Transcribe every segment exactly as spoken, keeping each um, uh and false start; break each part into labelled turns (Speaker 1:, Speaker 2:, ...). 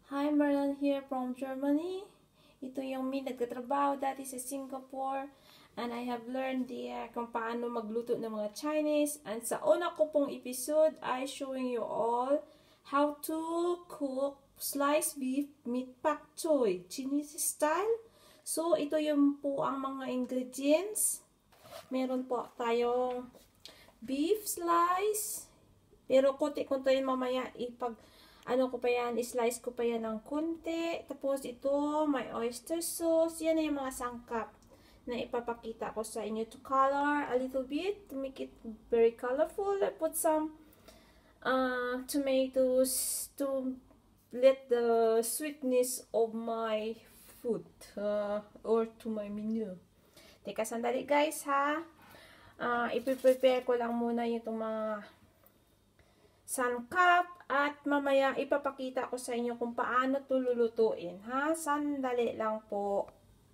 Speaker 1: Hi, Marlon here from Germany. Ito yung mi nagtatrabaho dati sa Singapore. And I have learned the, uh, kung paano magluto ng mga Chinese. And sa una ko pong episode, I showing you all how to cook sliced beef meat pak choy, Chinese style. So, ito yung po ang mga ingredients. Meron po tayong beef slice. Pero konti-konti mamaya ipag ano ko pa yan, slice ko pa yan ng kunti. Tapos ito, may oyster sauce. Yan na yung mga sangkap na ipapakita ko sa inyo to color a little bit to make it very colorful. I put some uh, tomatoes to let the sweetness of my food uh, or to my menu. Teka, sandali guys ha. Uh, ipiprepare ko lang muna yung mga sangkap at mamaya ipapakita ko sa inyo kung paano ito lulutuin. Ha? Sandali lang po.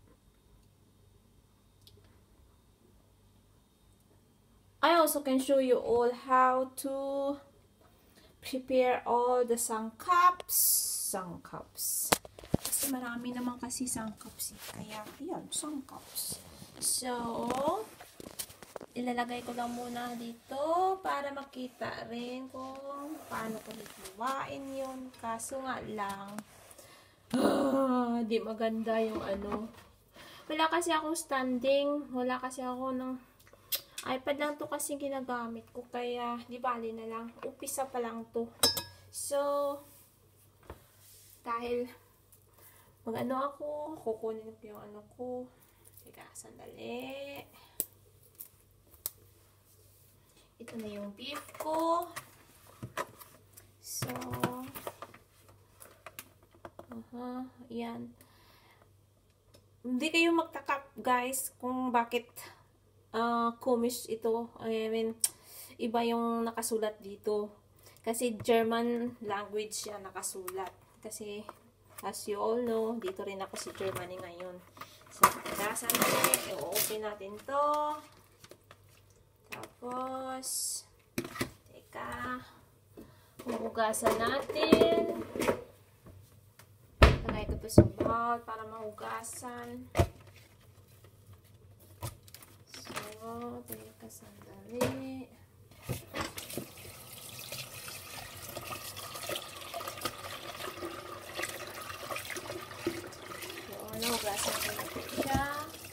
Speaker 1: I also can show you all how to prepare all the sangkaps. Sangkaps. Kasi marami naman kasi sangkaps. Kaya, yan, sangkaps. So, ilalagay ko lang muna dito para makita rin kung paano ko hiwain yun. Kaso nga lang, ah, di maganda yung ano. Wala kasi ako standing. Wala kasi ako ng iPad lang to kasi ginagamit ko. Kaya, di bali na lang. Upisa pa lang to. So, dahil mag-ano ako, kukunin ko yung ano ko. Teka, sandali. Ito na yung beef ko. So, aha, yan. Hindi kayo magtakap, guys, kung bakit uh, komish ito. I mean, iba yung nakasulat dito. Kasi German language siya nakasulat. Kasi, as you all know, dito rin ako sa Germany ngayon. So, tirasan natin. I-open natin to. Tapos, teka, hugasan natin. Lagay ko ito sa bowl para mahugasan. So, teka, sandali. So, nahugasan ko na siya.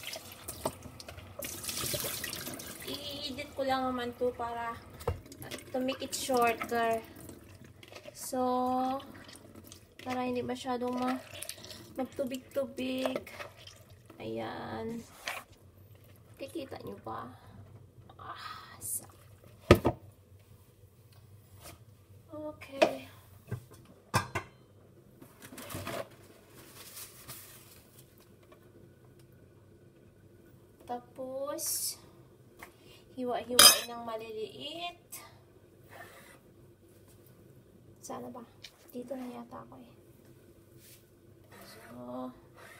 Speaker 1: I-edit ko lang naman to para to make it shorter. So, para hindi masyadong ma magtubig-tubig. Ayan. Kikita nyo pa. Ah, so. Okay. Tapos, hiwa-hiwain ng maliliit. Sana ba? Dito na yata ako eh. So,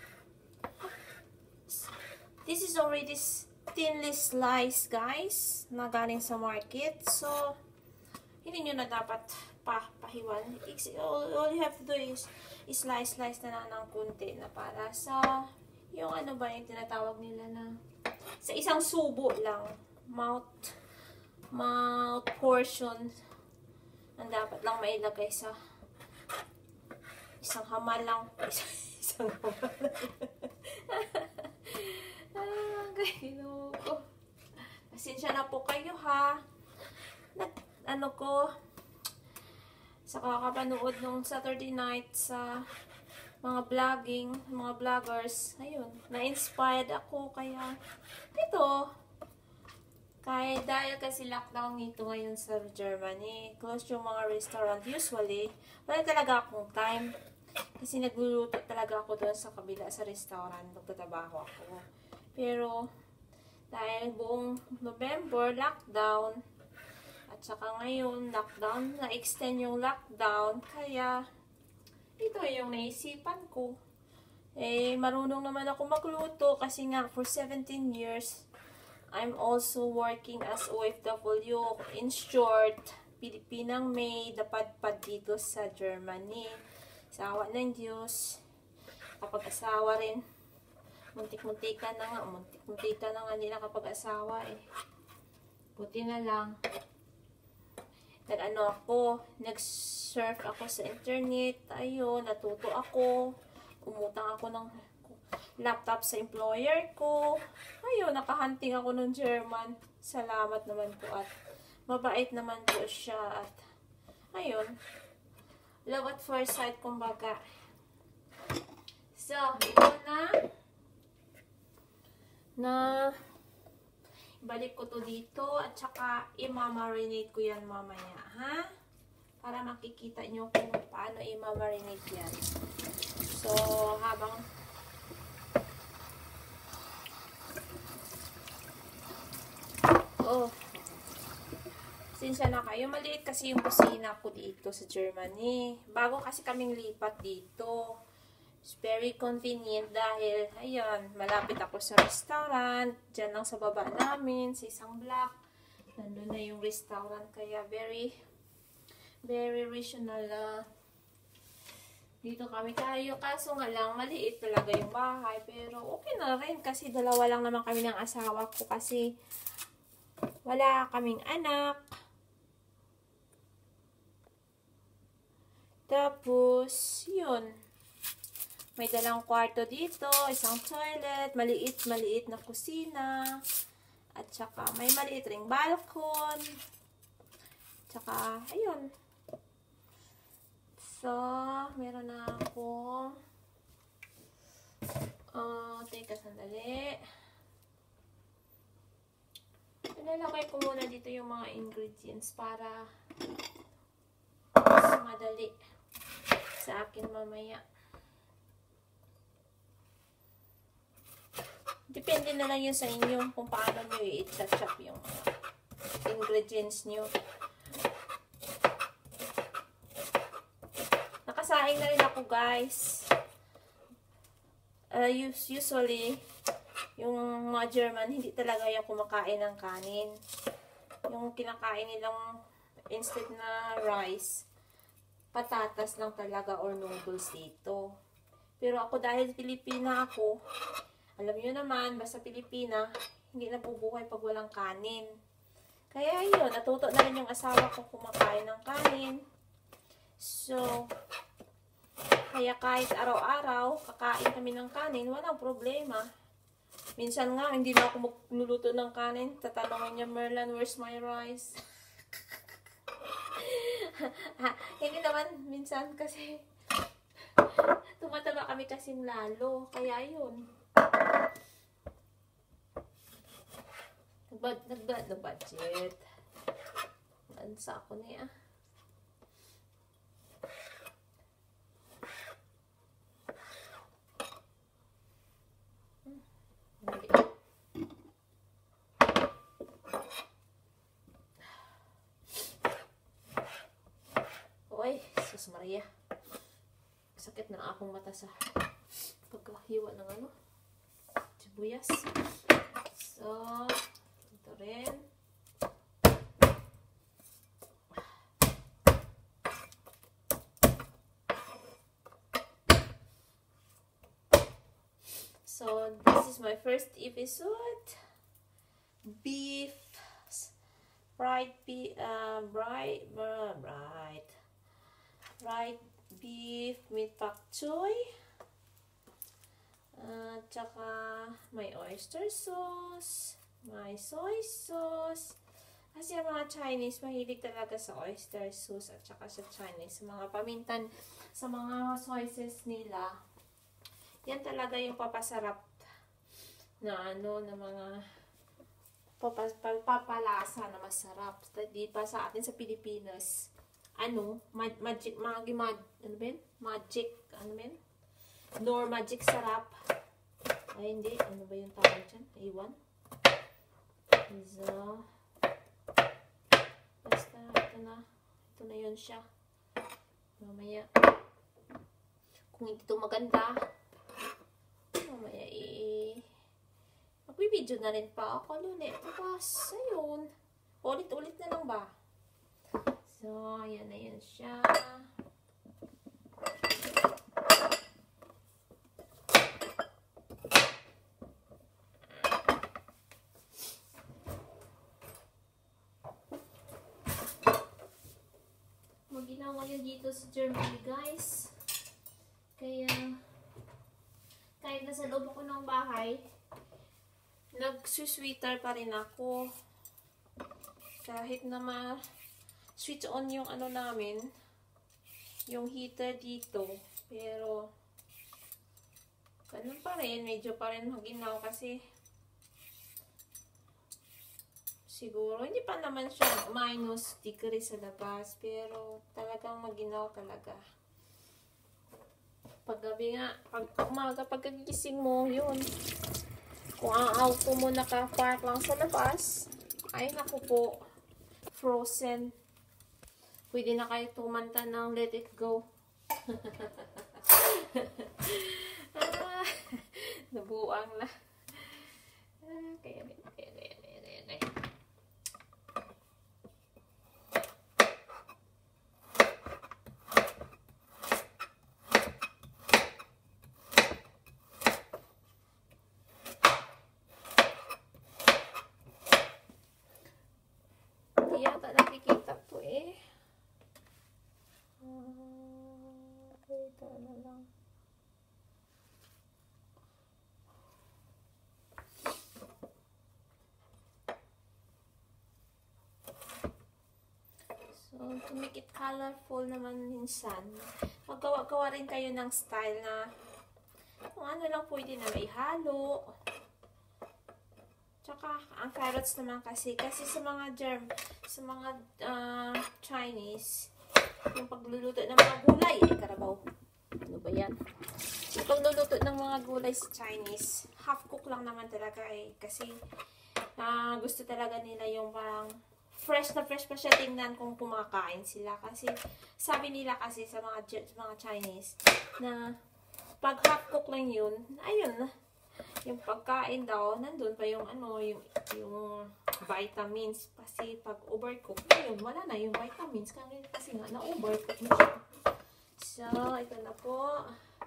Speaker 1: this is already thinly sliced, guys, na galing sa market. So, hindi nyo na dapat pa pahiwan. All, all you have to do is slice-slice na lang ng kunti na para sa, yung ano ba yung tinatawag nila na, sa isang subo lang. Mouth, mouth portion ang dapat lang mailagay sa isang hamal lang. Isang hamal lang. Ah, gano ko. Pasensya na po kayo ha. Nag, ano ko, sa kakapanood nung Saturday night sa mga vlogging, mga vloggers, ayun, na-inspired ako kaya ito. Kaya dahil kasi lockdown nito ngayon sa Germany, close yung mga restaurant usually, wala talaga akong time. Kasi nagluluto talaga ako doon sa kabila sa restaurant, nagtatrabaho ako. Pero, dahil buong November, lockdown, at saka ngayon, lockdown, na-extend yung lockdown, kaya, ito yung naisipan ko. Eh, marunong naman ako magluto kasi nga, for seventeen years, I'm also working as O F W. In short, Pilipinang maid, napadpad dito sa Germany. Sa awa ng Diyos. Kapag asawa rin. Muntik-muntikan na nga. Muntik-muntikan na nga hindi nakapag-asawa eh. Buti na lang. Nag-ano ako. Nag-surf ako sa internet. Ayun, natuto ako. Umutang ako ng laptop sa employer ko. Ayun, nakahunting ako ng German. Salamat naman po at mabait naman po siya. At ayun, love at first sight kumbaga. So, ito na. Na, balik ko to dito at saka i-marinate ko yan mamaya, ha? Para makikita nyo kung paano i-marinate yan. So, habang oh, sinsya na kayo. Maliit kasi yung kusina ko dito sa Germany. Bago kasi kaming lipat dito. It's very convenient dahil, ayun, malapit ako sa restaurant. Diyan lang sa baba namin, sa isang block. Nandun na yung restaurant. Kaya very, very rational uh, dito kami tayo. Kaso nga lang, maliit talaga yung bahay. Pero okay na rin kasi dalawa lang naman kami ng asawa ko kasi wala kaming anak. Tapos, yun. May dalang kwarto dito, isang toilet, maliit-maliit na kusina. At saka, may maliit ring balkon. Tsaka, ayun. So, meron na ako. Uh, teka, sandali. Ilalagay ko muna dito yung mga ingredients para mas madali sa akin mamaya. Depende na lang yun sa inyo kung paano nyo i-chop yung mga ingredients nyo. Nakasaing na rin ako, guys. Uh, usually, yung mga German, hindi talaga yung kumakain ng kanin. Yung kinakain nilang instead na rice, patatas lang talaga or noodles dito. Pero ako dahil Pilipina ako, alam niyo naman, basta Pilipina, hindi nabubuhay pag walang kanin. Kaya yun, natuto na rin yung asawa ko kumakain ng kanin. So, kaya kahit araw-araw, kakain kami ng kanin, walang problema. Minsan nga, hindi na ako magluluto ng kanin. Tatanungin niya, Merlan, where's my rice? Hindi naman, minsan kasi, tumataba kami kasing lalo. Kaya yun. Nagbad na budget. Ansa ako na yan. Oy, sus Maria. Sakit na akong mata sa pagkahiwa ng ano, sibuyas. So, ito rin. So, this is my first episode. Beef, fried beef, uh, fried, uh, fried, fried beef with pak choy. At uh, saka may oyster sauce, may soy sauce. Kasi ang mga Chinese, mahilig talaga sa oyster sauce at saka sa Chinese. Sa mga pamintan, sa mga sauces nila, yan talaga yung papasarap na ano, na mga papas, papalasa na masarap. Di pa sa atin sa Pilipinas, ano, mag, magic, mag, mag, ano ba yun? Magic, ano ba yun? Nor magic sarap. Ay, hindi. Ano ba yung tawag dyan? Iwan. So, basta, ito na. Ito na yun siya. Mamaya. Kung hindi ito maganda, mamaya i- magbibideo na rin pa ako ulit. Tapos, ayun. Ulit-ulit na lang ba? So, ayan na yan siya. ako ngayon dito sa Germany, guys. Kaya, kahit nasa loob ako ng bahay, nagsusweater pa rin ako. Kahit na ma-switch on yung ano namin, yung heater dito. Pero, ganun pa rin. Medyo pa rin maginaw kasi siguro, hindi pa naman siya minus degree sa labas. Pero, talagang maginaw talaga. Paggabi nga, pag umaga, pagkagising mo, yun. Kung ang auto mo naka-park lang sa labas, ay naku po, frozen. Pwede na kayo tumanta ng Let It Go. ah, nabuang na. Ah, kaya, kaya, kaya, kaya, kaya, kaya. Hindi yata nakikita to eh. Uh, ito na lang. So, to make it colorful naman minsan, maggawa-gawa rin kayo ng style na kung ano lang pwede na may halo. Tsaka, ang carrots naman kasi, kasi sa mga germ, sa mga uh, Chinese, yung pagluluto ng mga gulay, ay karabaw. Ano ba yan? Yung pagluluto ng mga gulay sa Chinese, half cook lang naman talaga eh. Kasi, uh, gusto talaga nila yung parang fresh na fresh pa siya tingnan kung kumakain sila. Kasi, sabi nila kasi sa mga, mga Chinese, na pag half cook lang yun, ayun na. Yung pagkain daw, nandun pa yung ano, yung, yung vitamins. Kasi pag overcook, yun, wala na yung vitamins. Kasi, kasi nga, na-overcook na siya. So, ito na po.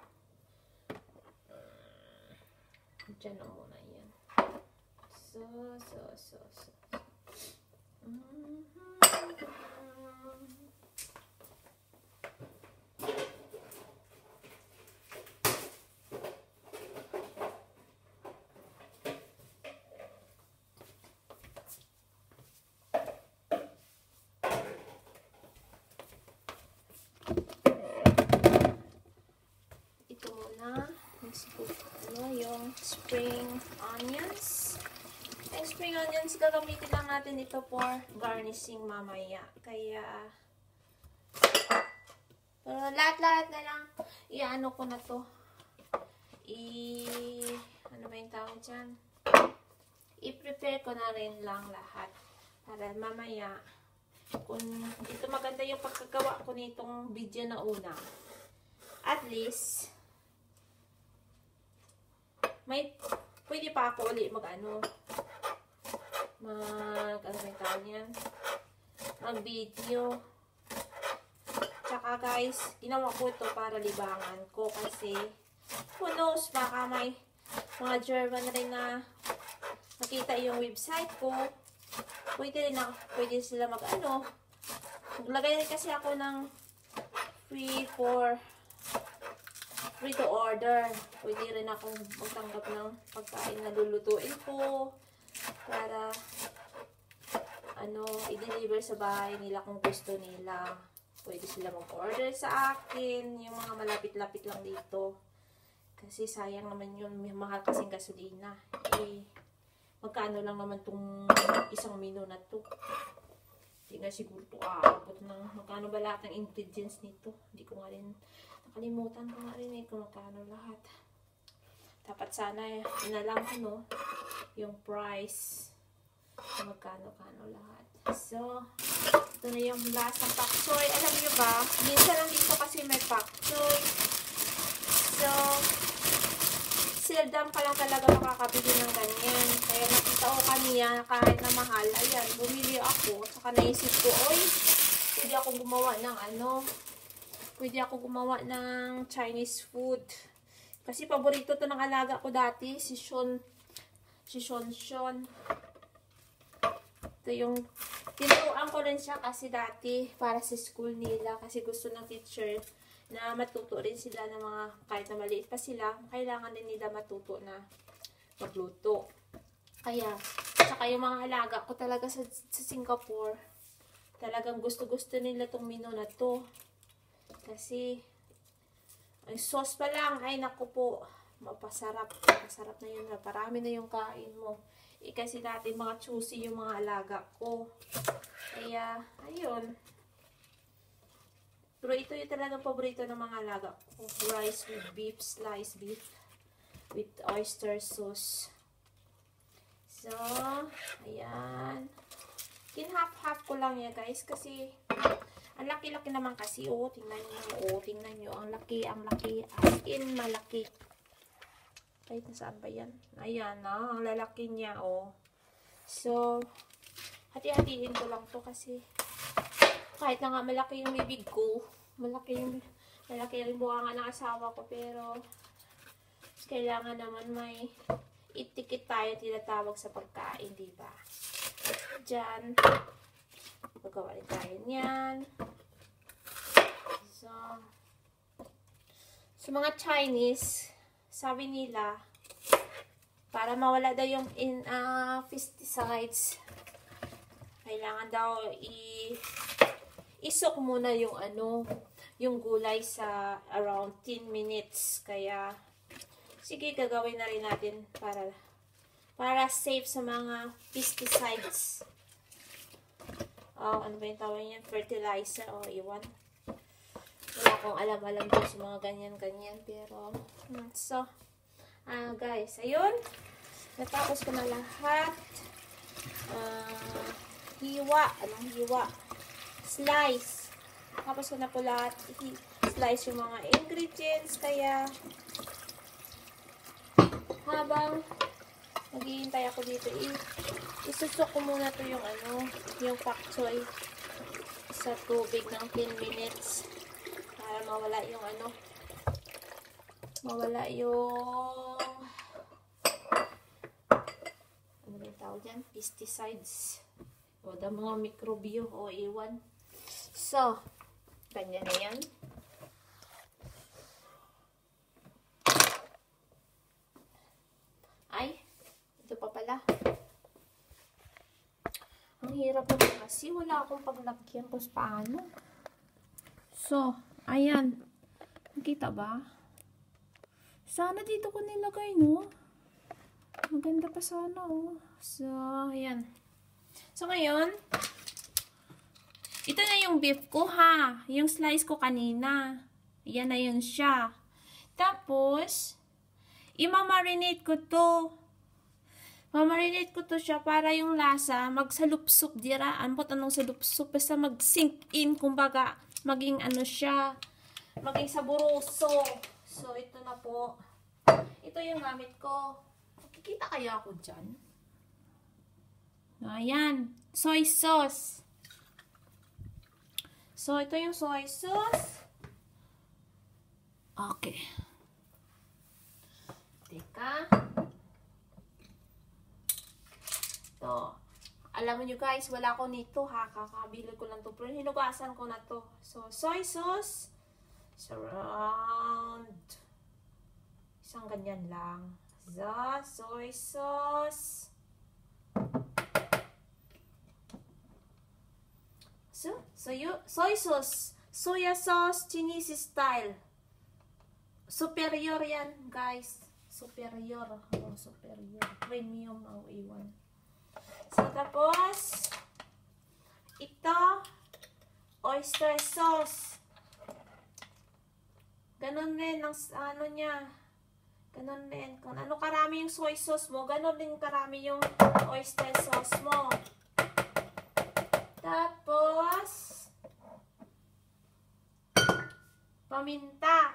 Speaker 1: Diyan na muna yan. So, so, so, so. Mm-hmm. Ito muna. Ano, yung spring onions. Yung spring onions, gagamitin lang natin ito for garnishing mamaya. Kaya, pero lahat-lahat na lang, i-ano ko na to. I, ano ba yung tawag dyan? I-prepare ko na rin lang lahat. Para mamaya, kung ito maganda yung pagkagawa ko nitong video na una. At least, may, pwede pa ako ulit mag ano, mag, ano yung tawag yan? Mag video. Tsaka guys, ginawa ko ito para libangan ko kasi, who knows, baka may mga German rin na makita yung website ko. Pwede rin na, pwede sila mag ano, maglagay rin kasi ako ng free for free to order. Pwede rin akong magtanggap ng pagkain na lulutuin ko para ano, i-deliver sa bahay nila kung gusto nila. Pwede sila mag-order sa akin, yung mga malapit-lapit lang dito. Kasi sayang naman yun, mahal kasing gasolina. Eh, magkano lang naman tong isang menu na to. Hindi nga siguro ito aabot ng magkano ba lahat ng ingredients nito. Hindi ko nga rin, nakalimutan ko nga rin eh kung magkano lahat. Dapat sana eh, inalam ko no, yung price. Magkano-kano lahat. So, ito na yung lasang pak choy. Alam nyo ba, minsan lang dito kasi may pak choy. So, seldom ka lang talaga makakabili ng ganyan. Kaya nakita ko kaniya kahit na mahal. Ayan, bumili ako. Saka naisip ko, oy, pwede ako gumawa ng ano, pwede ako gumawa ng Chinese food. Kasi paborito to ng alaga ko dati, si Sean, si Sean Sean. Ito yung tinuruan ko rin siya kasi dati para sa school nila. Kasi gusto ng teacher na matuto rin sila ng mga, kahit na maliit pa sila, kailangan din nila matuto na magluto. Kaya, saka yung mga alaga ko talaga sa, sa Singapore, talagang gusto-gusto nila tong menu na to. Kasi, ang sauce pa lang, ay naku po, mapasarap. Mapasarap na yun. Parami na yung kain mo. Eh, kasi dati mga choosy yung mga alaga ko. Kaya, ayun. Pero ito yung talagang paborito ng mga alaga ko. Rice with beef, sliced beef, with oyster sauce. So, ayan. Kinhalf-half ko lang yan, guys. Kasi, ang laki-laki naman kasi. Oh, tingnan nyo. Oh, tingnan nyo. Ang laki, ang laki. As in, malaki. Kahit nasaan ba yan? Ayan, ah. Ang lalaki niya, oh. So, hati-hatiin ko lang to kasi kahit na nga malaki yung bibig ko, malaki yung, malaki yung buwangan ng asawa ko, pero kailangan naman may itikit tayo tinatawag sa pagkain, diba? Diyan, magawa rin tayo niyan. So, sa mga Chinese, sabi nila, para mawala daw yung in, uh, pesticides, kailangan daw i isok muna yung ano, yung gulay sa around ten minutes. Kaya, sige, gagawin na rin natin para para safe sa mga pesticides. Oh, ano ba yung tawag yan? Fertilizer. Oh, iwan. Wala akong alam-alam doon sa mga ganyan-ganyan. Pero, hmm, so, ah, guys, ayun. Natapos ko na lahat. Ah, hiwa. Anong hiwa? Slice. Tapos ko na po lahat. Slice yung mga ingredients. Kaya, habang naghihintay ako dito, isusok ko muna to yung ano, yung pak choy sa tubig ng ten minutes. Para mawala yung ano, mawala yung ano ba yung tawag dyan? Pesticides. O, da mga mikrobyo o iwan. So, ganyan na yan. Ay, ito pa pala. Ang hirap naman kasi wala akong paglagyan kung paano. So, ayan. Nakita ba? Sana dito ko nilagay, no? Maganda pa sana, oh. So, ayan. So, ngayon, ito na yung beef ko, ha. Yung slice ko kanina. Ayan na yun siya. Tapos, imamarinate ko to. Mamarinate ko to siya para yung lasa magsalupsup dira. Ano po tanong salupsup? Basta mag-sink in, kumbaga, maging ano siya, maging saboroso. So, ito na po. Ito yung gamit ko. Kikita kaya ako dyan? Ayan. Soy sauce. So, ito yung soy sauce. Okay. Teka. Ito. Alam niyo guys, wala ko nito ha. Kakabili ko lang to. Pero hinugasan ko na to. So, soy sauce. Surround. Isang ganyan lang. So, soy sauce. So, soy, soy sauce. Soya sauce, Chinese style. Superior yan, guys. Superior. Oh, superior. Premium ang iwan. So, tapos, ito, oyster sauce. Ganon rin ang ano niya. Ganon rin. Kung ano karami yung soy sauce mo, ganon din karami yung oyster sauce mo. Tapos, paminta.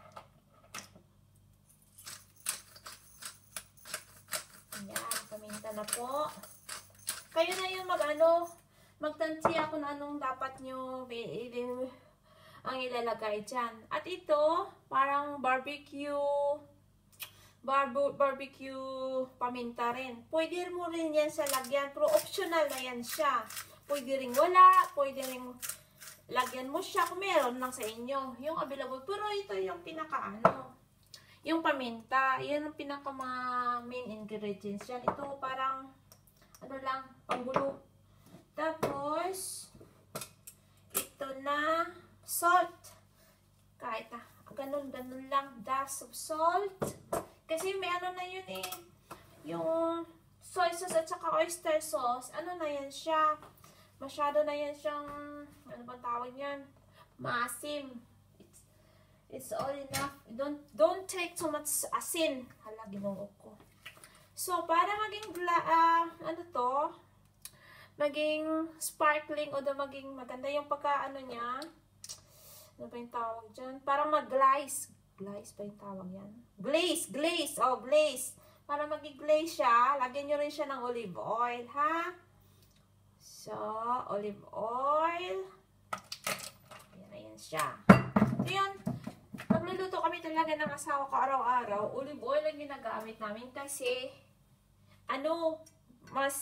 Speaker 1: Ayan, paminta na po. Kayo na yung mag-ano, magtansya kung anong dapat nyo ang ilalagay dyan. At ito, parang barbecue, barbu, barbecue paminta rin. Pwede mo rin yan sa lagyan, pero optional na yan siya. Pwede ring wala, pwede ring lagyan mo siya kung meron lang sa inyo. Yung available. Pero ito yung pinaka ano. Yung paminta. Yan ang pinaka main ingredients yan. Ito parang ano lang, panggulo. Tapos ito na salt. Kahit na ganun-ganun lang. Dash of salt. Kasi may ano na yun eh. Yung soy sauce at saka oyster sauce. Ano na yan siya? Masyado na yan siyang, ano bang tawag yan? Maasim. It's, it's all enough. Don't, don't take too much asin. Hala, ginoo ko. So, para maging, uh, ano to, maging sparkling o da maging maganda yung pagka, ano niya, ano ba yung tawag dyan? Parang mag-glaze. Glaze ba yung tawag yan? Glaze, glaze, oh, glaze. Para maging glaze siya, lagyan nyo rin siya ng olive oil, ha? So, olive oil. Ayan, ayan siya. So, yun. Magluluto kami talaga ng asawa ko araw-araw. Olive oil ang ginagamit namin kasi, ano, mas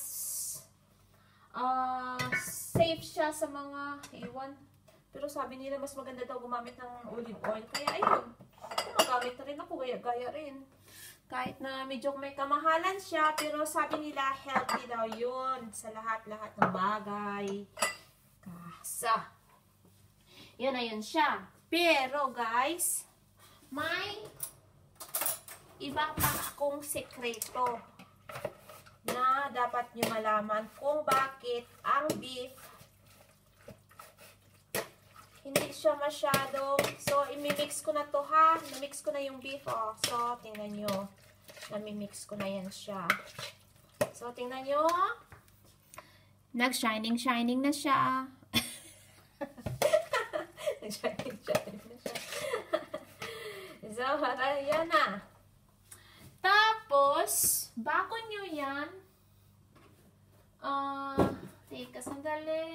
Speaker 1: uh, safe siya sa mga iwan. Pero sabi nila, mas maganda daw gumamit ng olive oil. Kaya, ayun. Gumagamit na rin ako. Gaya-gaya rin. Kahit na medyo may kamahalan siya, pero sabi nila healthy daw yun sa lahat-lahat ng bagay. Kasa. Yun na yun siya. Pero guys, may iba pa akong sekreto na dapat nyo malaman kung bakit ang beef hindi siya masyadong, so imimix ko na to ha, namix ko na yung beef oh, so tingnan nyo, namimix ko na yan siya, so tingnan nyo, nag-shining shining na siya, nag-shining shining na siya, so yan na, tapos, bago nyo yan, ah, uh, teka sandali,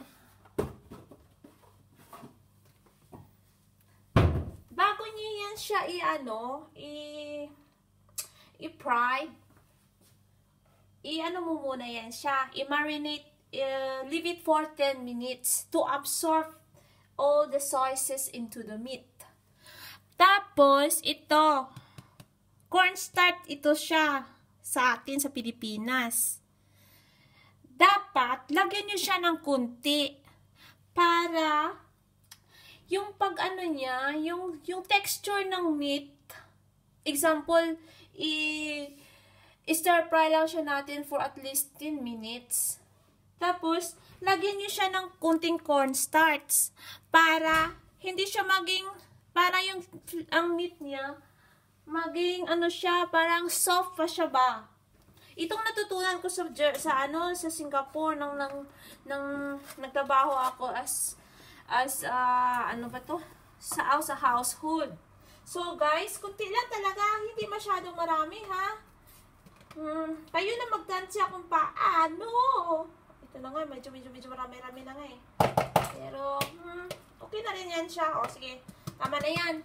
Speaker 1: bago niyo yan siya i-ano, i- i-fry, i-ano mo muna yan siya, i-marinate, uh, leave it for ten minutes to absorb all the sauces into the meat. Tapos, ito, cornstarch ito siya sa atin sa Pilipinas. Dapat, lagyan nyo siya ng kunti para yung pag ano niya, yung, yung texture ng meat, example, i, i-stir fry lang siya natin for at least ten minutes. Tapos, lagyan niyo siya ng kunting cornstarch para hindi siya maging, para yung ang meat niya, maging ano siya, parang soft pa siya ba. Itong natutunan ko sa, sa ano, sa Singapore, nang, nang, nang nagtrabaho ako as as uh, ano ba to sa sa household. So guys, kunti lang talaga, hindi masyadong marami ha. Hmm, kayo na magtansya kung paano. Ito na nga, medyo medyo medyo marami-rami na nga eh. Pero hmm, okay na rin yan siya. O sige, tama na yan.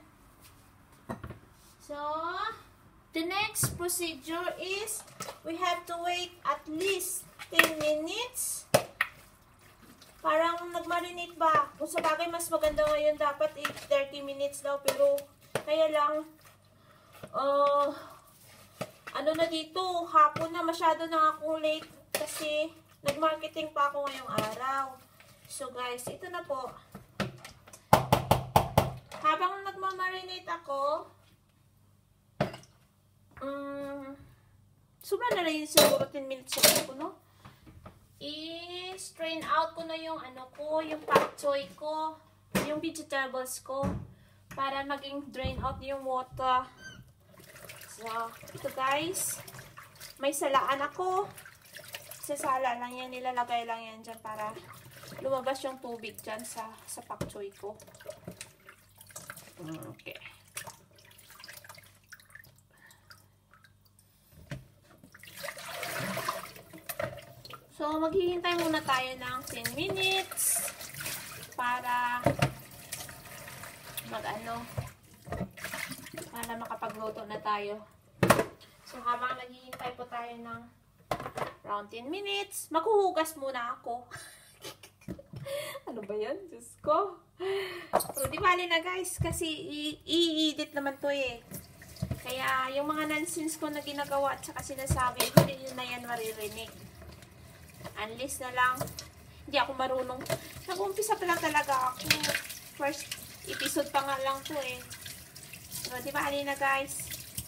Speaker 1: So the next procedure is we have to wait at least ten minutes. Parang nag-marinate ba? Kung sa bagay, mas maganda ngayon dapat eh, thirty minutes daw. Pero, kaya lang, uh, ano na dito, hapon na, masyado na akong late. Kasi, nag-marketing pa ako ngayong araw. So, guys, ito na po. Habang nagmamarinate ako, um, sobra na rin siguro ten minutes ako, no? I-strain out ko na yung ano ko, yung pak choy ko, yung vegetables ko, para maging drain out yung water. So, ito guys, may salaan ako. Sa sala lang yan, nilalagay lang yan dyan para lumabas yung tubig dyan sa, sa pak choy ko. Okay. So, maghihintay muna tayo ng ten minutes para mag-ano, para makapagluto na tayo. So, habang naghihintay po tayo ng around ten minutes, maghuhugas muna ako. Ano ba yan? Diyos ko. So, di bali na guys, kasi i-edit naman to eh. Kaya, yung mga nonsense ko na ginagawa at saka sinasabi, hindi nyo na yan maririnig. Unless na lang, hindi ako marunong. Nag-umpisa pa lang talaga ako. First episode pa nga lang to eh. So, di bali na guys.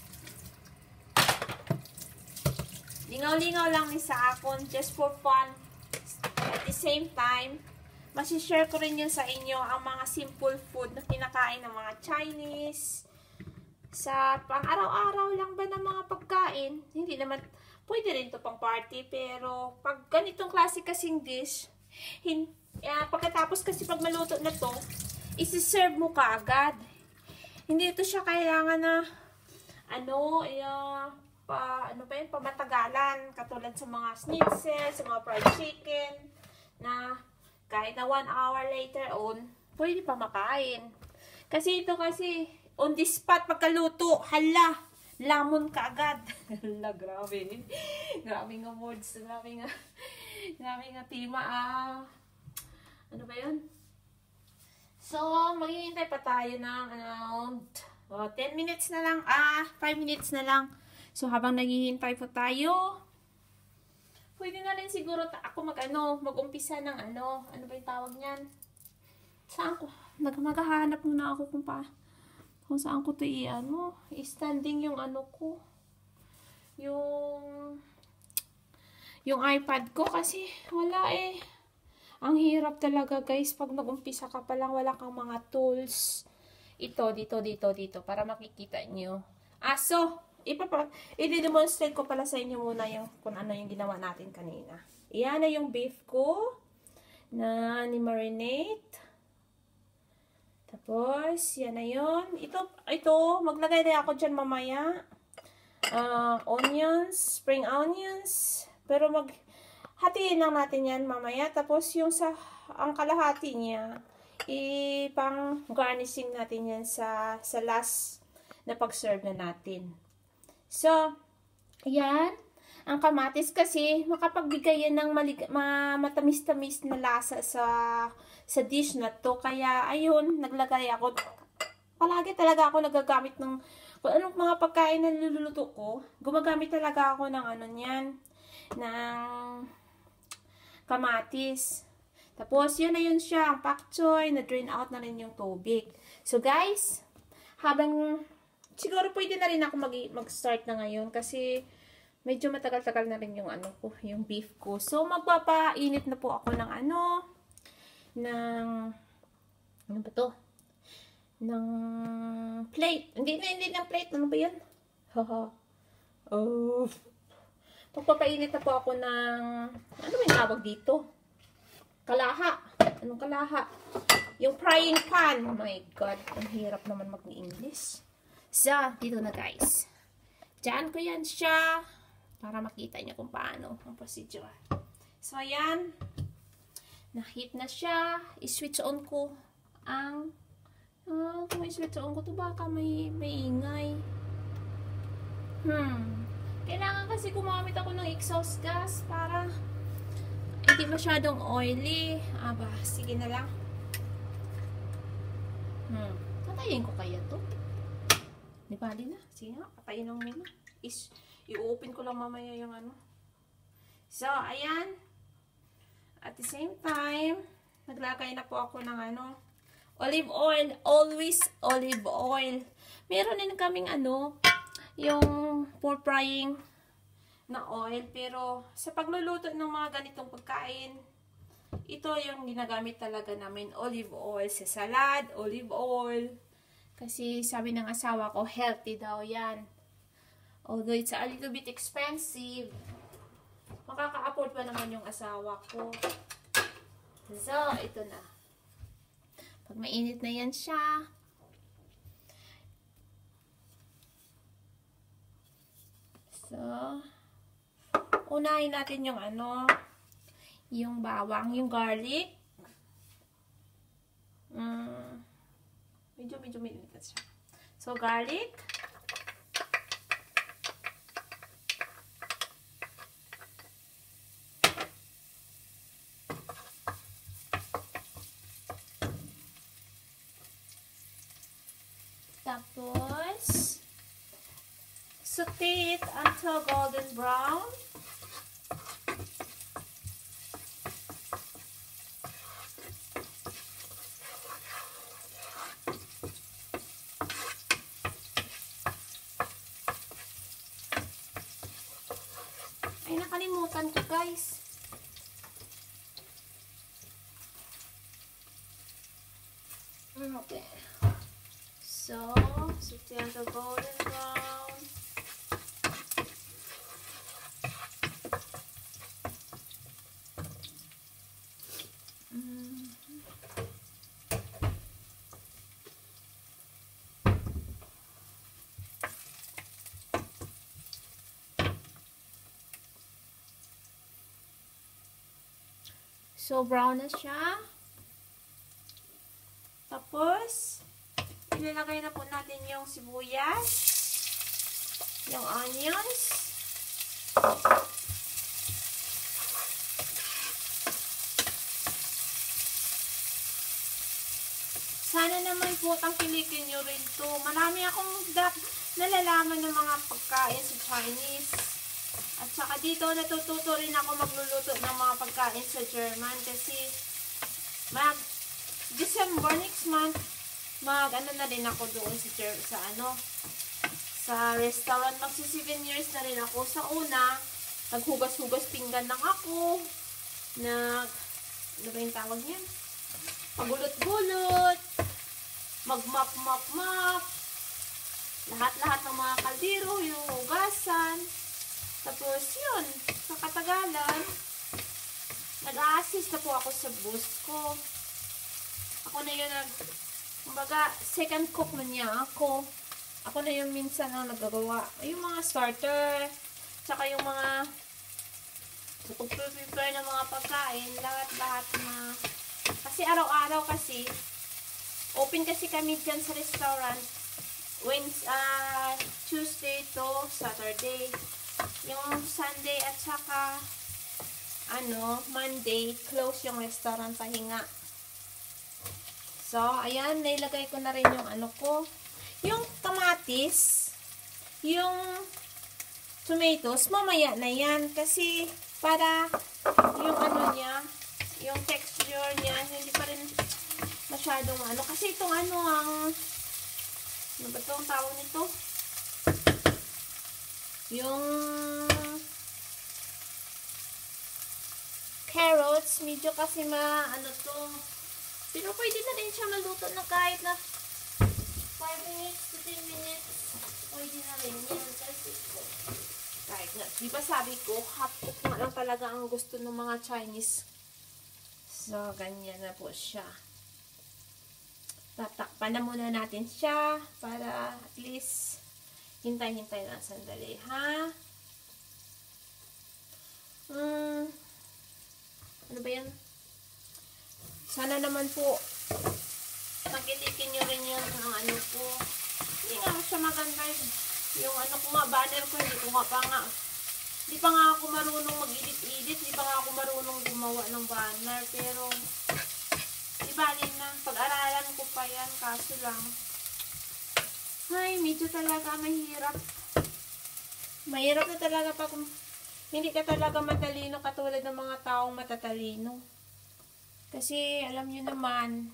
Speaker 1: Lingaw-lingaw lang ni sa akon, just for fun. At the same time, masishare ko rin yun sa inyo ang mga simple food na kinakain ng mga Chinese. Sa pang-araw-araw lang ba ng mga pagkain? Hindi naman, pwede rin to pang party, pero pag ganitong klase kasing dish, hin, uh, pagkatapos kasi pag maluto na to, isi-serve mo kaagad. Hindi ito siya kailangan na, ano, uh, pa, ano pa yun, pamatagalan, katulad sa mga schnitzel, sa mga fried chicken, na kahit na one hour later on, pwede pa makain. Kasi ito kasi, on the spot, pagkaluto, hala, lamon ka agad. Hala, grabe. Grabe nga words, grabe nga, grabe nga tema, ah. Ano ba yun? So, maghihintay pa tayo ng around oh, ten minutes na lang, ah, five minutes na lang. So, habang naghihintay pa tayo, pwede na rin siguro ako mag-ano, mag-umpisa ng ano, ano ba yung tawag niyan? Saan ko? Mag-maghahanap muna ako kung pa, kung saan ko ito i-ano, i-standing yung ano ko, yung, yung iPad ko kasi wala eh. Ang hirap talaga guys, pag nag-umpisa ka pa lang, wala kang mga tools. Ito, dito, dito, dito, para makikita nyo. Ah, so, ipapa, i-demonstrate ko pala sa inyo muna yung kung ano yung ginawa natin kanina. Iyan na yung beef ko na ni-marinate. Tapos, yan na yun. Ito, ito maglagay na ako dyan mamaya. Uh, onions, spring onions. Pero mag, hatiin lang natin yan mamaya. Tapos, yung sa, ang kalahati niya, ipang garnishing natin yan sa, sa last na pag-serve na natin. So, ayan. Ang kamatis kasi, makapagbigay yan ng ma matamis-tamis na lasa sa, sa dish na to. Kaya, ayun, naglagay ako. Palagi talaga ako nagagamit ng, kung anong mga pagkain na niluluto ko, gumagamit talaga ako ng ano niyan, ng kamatis. Tapos, yun na yun siya, ang pak choy, na-drain out na rin yung tubig. So, guys, habang siguro pwede na rin ako mag-start na ngayon kasi medyo matagal-tagal na rin yung ano ko, yung beef ko. So, magpapainit na po ako ng ano, ng, ano ba to? Ng plate. Hindi na, hindi ng plate. Ano ba yan? Haha. Oh. Magpapainit na po ako ng, ano ba yung tawag dito? Kalaha. Anong kalaha? Yung frying pan. Oh my God. Ang hirap naman mag-English. So, dito na guys. Diyan ko yan siya. Para makita niyo kung paano ang procedure. So, ayan. Na-heat na siya. I-switch on ko ang ah, kung i-switch on ko to baka may, may ingay. Hmm. Kailangan kasi gumamit ako ng exhaust gas para hindi masyadong oily. Aba, sige na lang. Hmm. Patayin ko kaya to? Di bali na. Sige nga, patayin lang muna. Is, i-open ko lang mamaya yung ano. So, ayan. At the same time, naglagay na po ako ng ano, olive oil. Always olive oil. Meron din kaming ano, yung for frying na oil. Pero, sa pagluluto ng mga ganitong pagkain, ito yung ginagamit talaga namin. Olive oil sa salad, olive oil. Kasi sabi ng asawa ko, healthy daw yan. Although it's a little bit expensive, makaka-afford pa naman yung asawa ko. So, ito na. Pag mainit na yan siya, so, unahin natin yung ano, yung bawang, yung garlic. Mm. Medyo, medyo mainit siya. So, garlic. Tapos, saute it until golden brown. Ay, nakalimutan ko, guys. Okay. So, saute until golden brown. Mm-hmm. So, brown na siya. Tapos, ilalagay na po natin yung sibuyas, yung onions, sana naman po tangkilikin nyo rin to. Marami akong nalalaman ng mga pagkain sa Chinese. At saka dito, natututo rin ako magluluto ng mga pagkain sa German kasi mag December next month, mag ano na rin ako doon sa, sa ano, sa restaurant. Magsi seven years na rin ako. Sa una, naghugas-hugas pinggan lang ako. Nag, ano ba yung tawag niyan? Pagulot-gulot. Mag-map-map-map. Lahat-lahat ng mga kaldero, yung hugasan. Tapos yun, sa katagalan, nag-a-assist na po ako sa boss ko. Ako na yung nag, kumbaga, second cook na niya ako. Ako na yung minsan ang nagagawa. Yung mga starter, tsaka yung mga pag-prepare ng mga pagkain, lahat-lahat na. Kasi araw-araw kasi, open kasi kami dyan sa restaurant. Wednesday, uh, Tuesday to Saturday. Yung Sunday at saka, ano, Monday, close yung restaurant, pahinga. So, ayan, nailagay ko na rin yung ano ko. Yung kamatis, yung tomatoes, mamaya na yan. Kasi, para yung ano niya, yung texture niya, hindi pa rin masyadong ano. Kasi itong ano, ang, ano ba itong tawag nito? Yung carrots, medyo kasi ma, ano to, pero pwede na rin siya maluto na kahit na five minutes to ten minutes. Pwede na rin yan. Kasi kahit na, di ba sabi ko, half cook na lang talaga ang gusto ng mga Chinese. So, ganyan na po siya. Tatakpan na muna natin siya para at least hintay-hintay na sandali, ha? Hmm. Ano ba yan? Sana naman po, tagilikin nyo rin yung ang ano ko. Hindi nga siya maganda. Yung ano ko nga, banner ko, hindi ko nga pa nga. Hindi pa nga ako marunong mag-edit-edit. Hindi pa nga ako marunong gumawa ng banner. Pero, di bali na. Pag-aralan ko pa yan. Kaso lang, ay, medyo talaga mahirap. Mahirap na talaga pag hindi ka talaga matalino katulad ng mga taong matatalino. Kasi, alam nyo naman,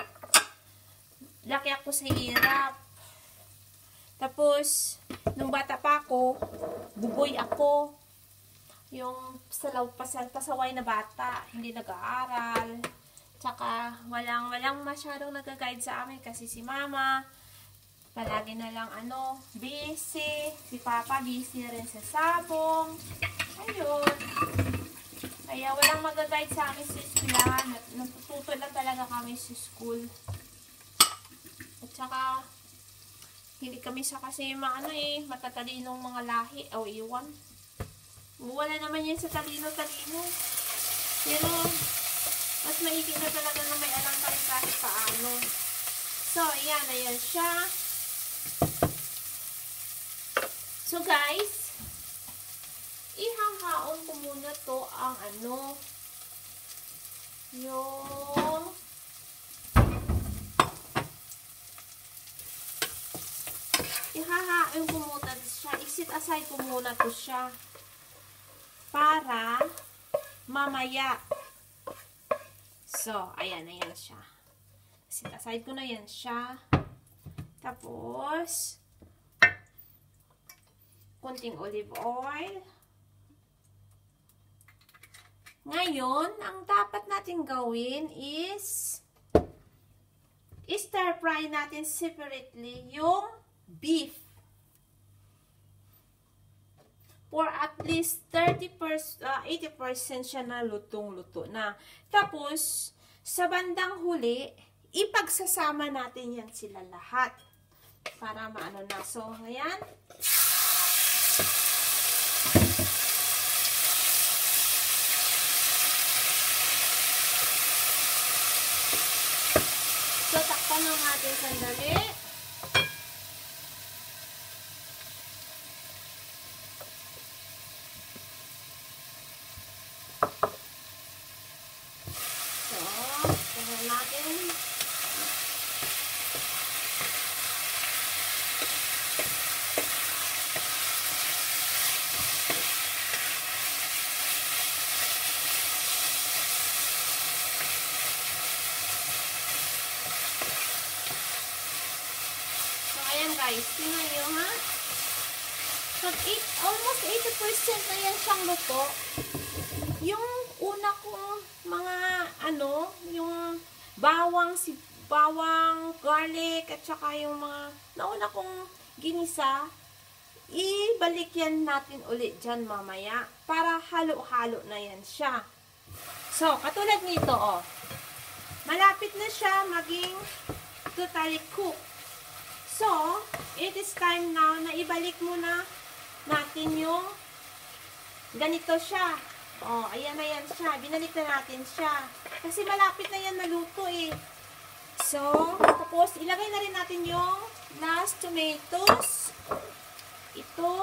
Speaker 1: laki ako sa hirap. Tapos, nung bata pa ako, buboy ako. Yung salaw, pasal, pasaway na bata, hindi nag-aaral. Tsaka, walang, walang masyadong nag-guide sa amin kasi si mama, palagi na lang ano, busy. Si papa, busy rin sa sabong. Ayun. Kaya walang mag-guide sa amin sa eskwelahan. Natututo lang talaga kami sa school. At saka, hindi kami sa kasi maano eh, matatalinong mga lahi. O, iwan. Wala naman yan sa talino-talino. Pero, mas maigit na talaga na may alam ka rin kahit paano. So, ayan, ayan siya. So, guys, ihahaon ko muna to ang ano, yung ihahain ko muna siya. I-sit aside ko muna to siya. Para mamaya. So, ayan, ayan siya. Sit aside ko na yan siya. Tapos, konting olive oil. Ngayon, ang dapat natin gawin is stir fry natin separately yung beef. For at least thirty percent, uh, eighty percent siya na lutong-luto na. Tapos, sa bandang huli, ipagsasama natin yan sila lahat. Para maano na. So, ayan. So, takpan lang natin sandali. So, takpan natin. Guys, tingnan nyo ha. So, eight, almost eighty percent na yan siyang luto. Yung una kong mga ano, yung bawang, si bawang, garlic, at saka yung mga nauna kong ginisa, ibalik yan natin ulit dyan mamaya para halo-halo na yan siya. So, katulad nito, oh. Malapit na siya maging totally cooked. So, it is time now na ibalik muna natin yung ganito siya. Oh, ayan na yan siya. Binalik na natin siya. Kasi malapit na yan naluto eh. So, tapos ilagay na rin natin yung last tomatoes. Ito.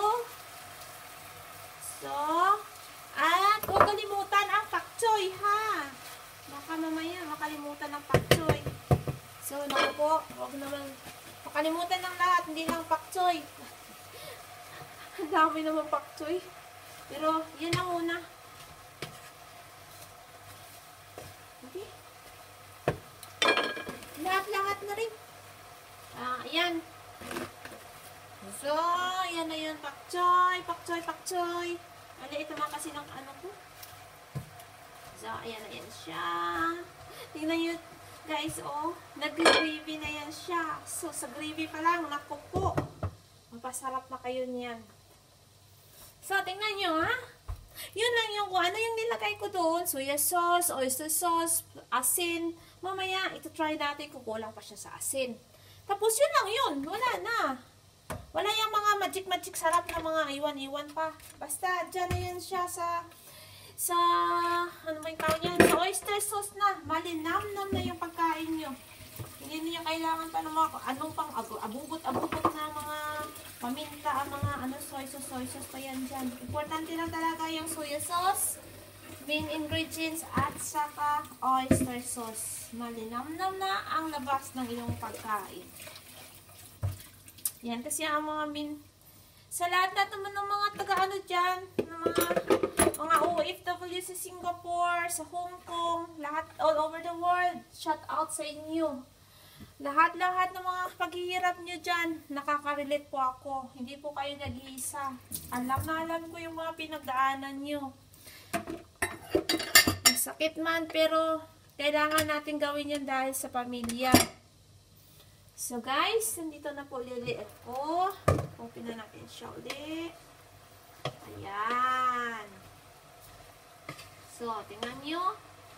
Speaker 1: So, at huwag kalimutan ang pak choy ha. Baka mamaya makalimutan ang pak choy. So, naku po, huwag naman makalimutan ng lahat, hindi lang pak choy. Ang dami naman pak choy. Pero, yun lang muna. Okay. Lahat-lahat na rin. Ah, ayan. So, ayan na yun. Pak choy, pak choy, pak choy. Ano, ito mga kasi ng ano ko. So, ayan na yan siya. Tingnan nyo, guys, oh. Nag-gravy na yan siya. So, sa gravy pa lang, naku po. Mapasarap na kayo niyan. So, tingnan nyo, ha? Yun lang yung kung ano yung nilagay ko doon. Soya sauce, oyster sauce, asin. Mamaya, ito try natin kung kulang pa siya sa asin. Tapos, yun lang yun. Wala na. Wala yung mga magic-magic sarap na mga iwan-iwan pa. Basta, dyan na yan siya sa... sa, ano ba yung tawag yan? Sa oyster sauce na. Malinam-nam na yung pagkain nyo. Hindi niyo kailangan pa ng mga, anong pang abubot-abubot na mga paminta, ang mga ano, soy sauce, soy sauce pa yan dyan. Importante lang talaga yung soya sauce, main ingredients, at saka oyster sauce. Malinam-nam na ang labas ng iyong pagkain. Yan, kasi ang mga min, sa lahat na naman ng mga taga-ano dyan, ng mga mga O F W sa Singapore, sa Hong Kong, lahat all over the world, shout out sa inyo. Lahat-lahat ng mga paghihirap nyo dyan, nakaka-relate po ako. Hindi po kayo nag-iisa. Alam na alam ko yung mga pinagdaanan nyo. Masakit man, pero kailangan natin gawin yan dahil sa pamilya. So guys, nandito na po liliit ko. Open na natin siya ulit. Ayan. So, tingnan nyo.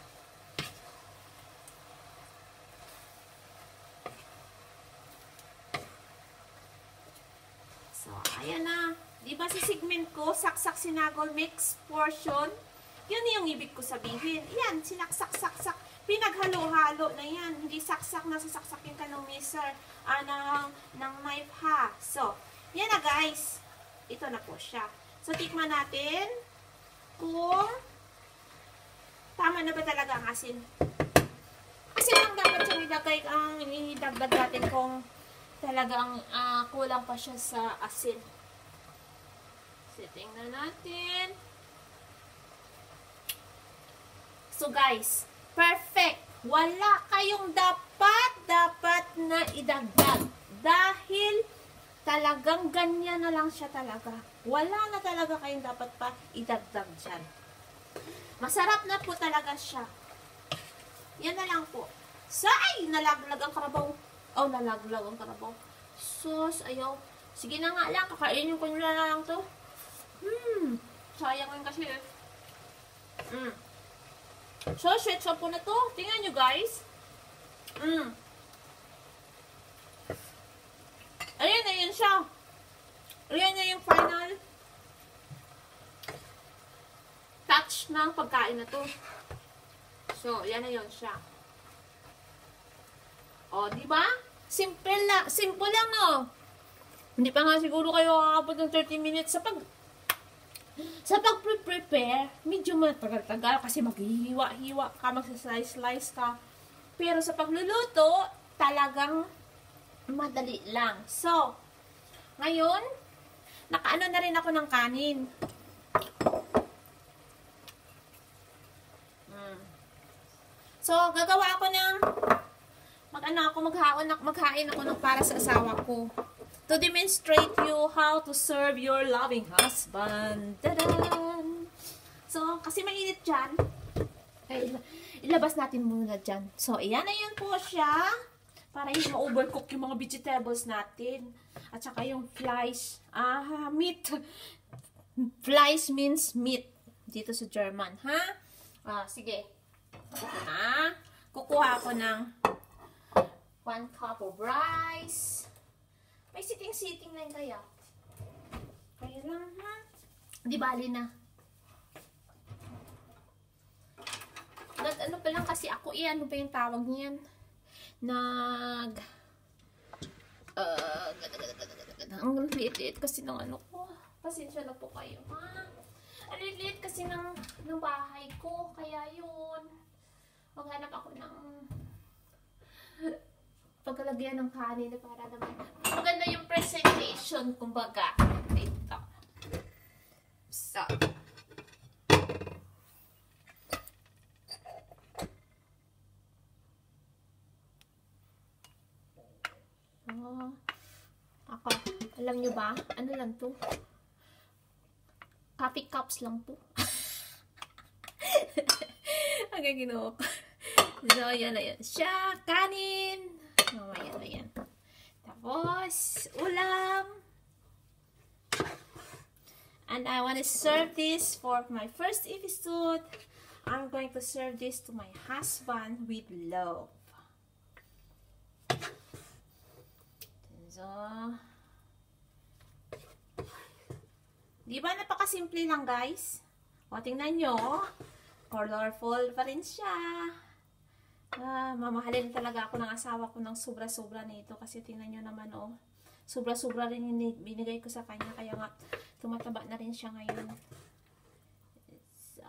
Speaker 1: So, ayan na. Diba si segment ko, saksak sinagol mix portion? Yun yung ibig ko sabihin. Yan, sinaksak-saksak. Pinaghalo-halo na yan. Hindi saksak na sasaksakin ka ng miser, ah, ng, ng knife ha. So, yan na guys. Ito na po siya. So, tikman natin kung tama na ba talaga ang asin. Asin lang dapat siyang ilagay, ang idagdag natin kung talagang uh, kulang pa siya sa asin. So, tingnan natin. So guys, perfect. Wala kayong dapat, dapat na idagdag. Dahil talagang ganyan na lang siya talaga. Wala na talaga kayong dapat pa idagdag dyan. Masarap na po talaga siya. Yan na lang po. So, ay, nalaglag ang karabaw. Oh, nalaglag ang karabaw. Sus, ayaw. Sige na nga lang, kakainin ko nila na lang to. Hmm, sayang yun kasi. Hmm. So, sweet so po na to. Tingnan nyo, guys. Hmm. Ayan na yun siya. Ayan na yung final touch ng pagkain na to. So, yan na yun siya. O, di ba? Simple lang. Simple lang, no? Hindi pa nga siguro kayo kakapot ng thirty minutes sa pag sa pag-prepare. Medyo matagal-tagal kasi maghihiwa-hiwa ka, magsaslice-slice ka. Pero sa pagluluto, talagang madali lang. So, ngayon, nakaano na rin ako ng kanin. Hmm. So, gagawa ako ng mag-ano ako, maghaon, maghain ako ng para sa asawa ko. To demonstrate you how to serve your loving husband. Tadaan! So, kasi mainit dyan, ay, ilabas natin muna dyan. So, ayan na yun po siya. Para hindi ma-overcook yung mga vegetables natin. At saka yung flies, ah, meat. Flies means meat. Dito sa German, ha? Ah, sige. Ha? Kukuha ako ng one cup of rice. May sitting-sitting na yun kaya. Kaya lang, ha? Di bali na. Nag, ano pa lang kasi ako, eh, ano ba yung tawag niyan? Nag, uh, ang liit-liit kasi ng ano ko. Pasensya na po kayo, ha? Ang liit-liit kasi ng, ng bahay ko. Kaya yun. Maghanap ako ng pagkalagyan ng kanin para naman maganda yung presentation, kumbaga. Ito. So. Oh. Ako, alam nyo ba? Ano lang to? Coffee cups lang to. Hanggang ginawa ko. So, yan na yan. Siya, kanin. Oh, ayan na yan. Tapos, ulam. And I want to serve this for my first episode. I'm going to serve this to my husband with love. So, di ba napakasimple lang, guys? O, tingnan nyo. Colorful pa rin siya. Ah, mamahalin talaga ako ng asawa ko ng sobra-sobra nito kasi tingnan nyo naman, oh. Sobra-sobra rin yung binigay ko sa kanya kaya nga tumataba na rin siya ngayon. So,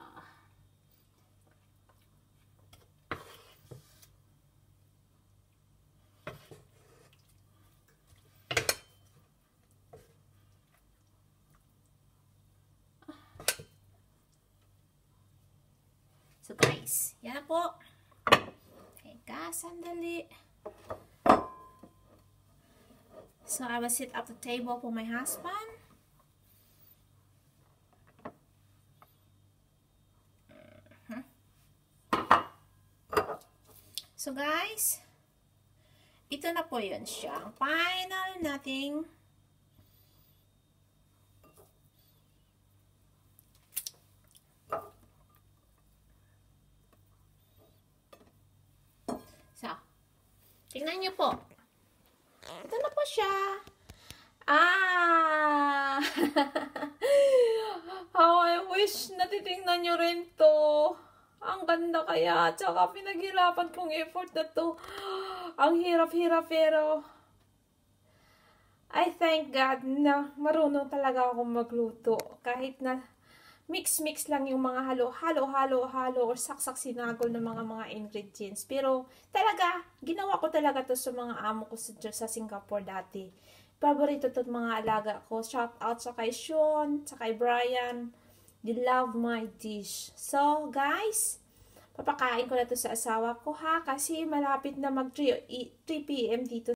Speaker 1: so guys, yan na po. Teka, sandali. So, I will set up the table for my husband. Uh-huh. So, guys, ito na po yun siya. Ang final nating tingnan niyo po. Ito na po siya. Ah! How I wish natitingnan nyo rin to. Ang ganda kaya. Tsaka pinaghirapan kong effort na to. Ang hirap-hirap pero I thank God na marunong talaga akong magluto. Kahit na mix-mix lang yung mga halo, halo, halo, halo, or saksak sinagol ng mga mga ingredients. Pero talaga, ginawa ko talaga to sa mga amo ko sa, sa Singapore dati. Paborito to mga alaga ko. Shout out sa kay Sean, sa kay Brian. They love my dish. So, guys, papakain ko na to sa asawa ko ha, kasi malapit na mag three p m dito